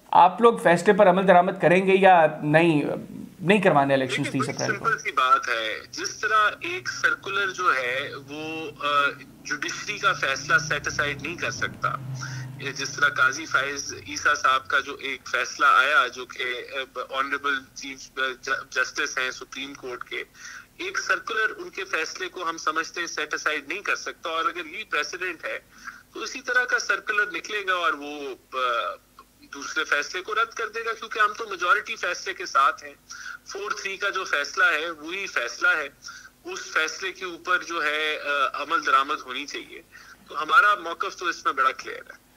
आप लोग फैसले पर अमल दरामद करेंगे या नहीं करवाने इलेक्शन 30 अप्रैल को? सिंपल सी बात है, जिस तरह एक सर्कुलर जो है वो जुडिशरी का फैसला सेट असाइड नहीं कर सकता, जिस तरह काजी फाइज ईसा साहब का जो एक फैसला आया जो कि ऑनरेबल चीफ जस्टिस हैं सुप्रीम कोर्ट के, एक सर्कुलर उनके फैसले को हम समझते हैं सेट असाइड नहीं कर सकता, और अगर ये प्रेसिडेंट है तो इसी तरह का सर्कुलर निकलेगा और वो दूसरे फैसले को रद्द कर देगा, क्योंकि हम तो मेजॉरिटी फैसले के साथ हैं। 4-3 का जो फैसला है वही फैसला है, उस फैसले के ऊपर जो है अमल दरामद होनी चाहिए। तो हमारा मौकफ तो इसमें बड़ा क्लियर है।